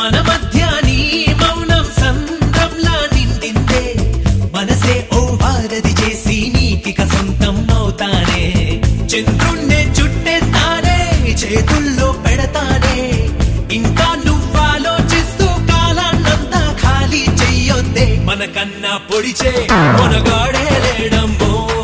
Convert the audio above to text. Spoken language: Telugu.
మన మధ్య నీ మౌనం సంద్రంలా నిండిందే మనసే ఓ వారధి చేసి నీకిక సొంతం అవుతానే చంద్రుణ్ణే చుట్టేస్తానే చేతుల్లో పెడతానే ఇంకా నువ్వాలోచిస్తూ కాలాన్నంతా ఖాళీ చెయ్యొద్దే మనకన్నా పొడిచే మనగాడే లేడమ్మో